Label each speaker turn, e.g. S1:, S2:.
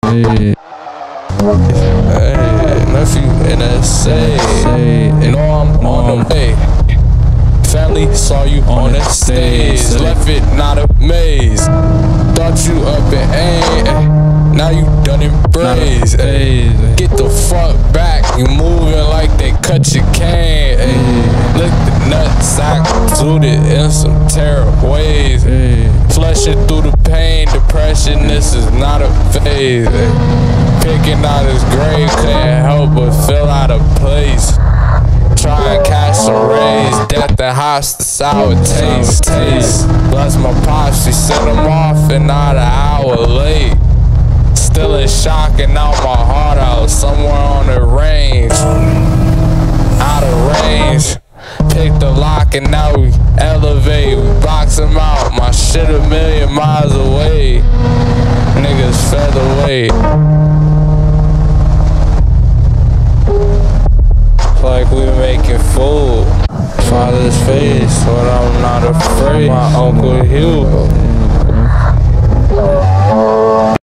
S1: Nephew NSA, know I'm on the way. Family saw you on the stage, left it not a maze. Thought you up in A, now you done embrace. Get the fuck back, you moving like they cut your cane. Lick the nutsack, zooted in some terrible ways. Flushing through the pain, depression, this is not a phase. Picking out his grave, couldn't help but feel out of place. Try and catch some rays, death and hostile sour taste. Bless my pops, she sent him off and not an hour late. Still in shock and out my heart out, somewhere on the range. Out of range. Pick the lock and now we elevate. We box him out, my shit a million miles away. Niggas featherweight. Like we making food. Father's face, but I'm not afraid. My Uncle Hugh.